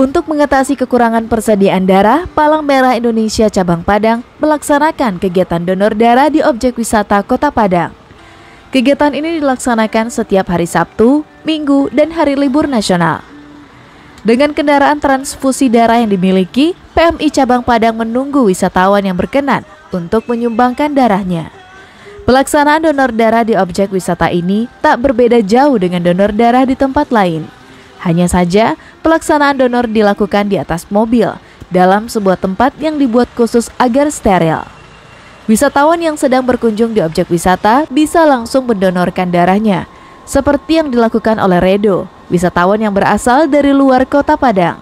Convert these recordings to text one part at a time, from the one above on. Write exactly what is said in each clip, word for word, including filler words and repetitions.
Untuk mengatasi kekurangan persediaan darah, Palang Merah Indonesia Cabang Padang melaksanakan kegiatan donor darah di objek wisata Kota Padang. Kegiatan ini dilaksanakan setiap hari Sabtu, Minggu, dan hari libur nasional. Dengan kendaraan transfusi darah yang dimiliki, P M I Cabang Padang menunggu wisatawan yang berkenan untuk menyumbangkan darahnya. Pelaksanaan donor darah di objek wisata ini tak berbeda jauh dengan donor darah di tempat lain. Hanya saja, pelaksanaan donor dilakukan di atas mobil dalam sebuah tempat yang dibuat khusus agar steril. Wisatawan yang sedang berkunjung di objek wisata bisa langsung mendonorkan darahnya, seperti yang dilakukan oleh Redo, wisatawan yang berasal dari luar Kota Padang.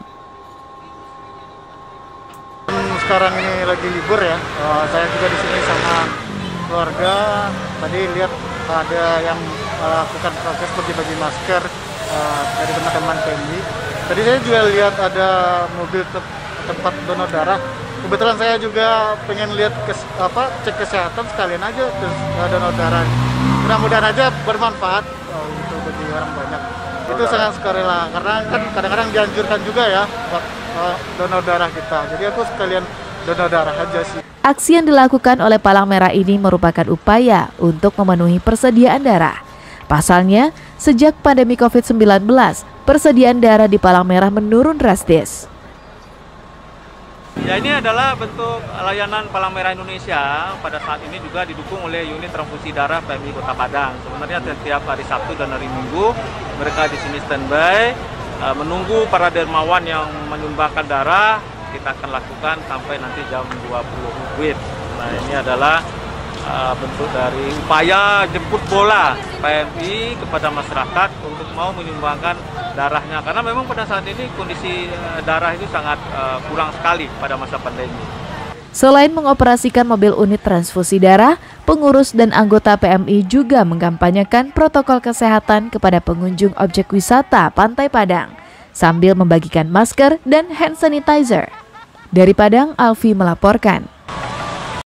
Sekarang ini lagi libur ya, uh, saya juga di sini sama keluarga. Tadi lihat ada yang melakukan proses bagi-bagi masker uh, dari teman-teman P M I. Tadi saya juga lihat ada mobil te tempat donor darah. Kebetulan saya juga pengen lihat kes apa cek kesehatan sekalian aja terus uh, donor darah. Mudah-mudahan aja bermanfaat uh, untuk bagi orang banyak. Itu sangat sukarela karena kan kadang-kadang dianjurkan juga ya buat uh, donor darah kita. Jadi aku sekalian donor darah aja sih. Aksi yang dilakukan oleh Palang Merah ini merupakan upaya untuk memenuhi persediaan darah. Pasalnya, sejak pandemi covid sembilan belas, persediaan darah di Palang Merah menurun drastis. Ya, ini adalah bentuk layanan Palang Merah Indonesia. Pada saat ini juga didukung oleh unit transfusi darah P M I Kota Padang. Sebenarnya setiap hari Sabtu dan hari Minggu mereka di sini standby menunggu para dermawan yang menyumbangkan darah. Kita akan lakukan sampai nanti jam dua puluh W I B. Nah, ini adalah uh, bentuk dari upaya jemput bola P M I kepada masyarakat untuk mau menyumbangkan darahnya. Karena memang pada saat ini kondisi uh, darah itu sangat uh, kurang sekali pada masa pandemi. Selain mengoperasikan mobil unit transfusi darah, pengurus dan anggota P M I juga mengkampanyekan protokol kesehatan kepada pengunjung objek wisata Pantai Padang, sambil membagikan masker dan hand sanitizer. Dari Padang, Alfi melaporkan.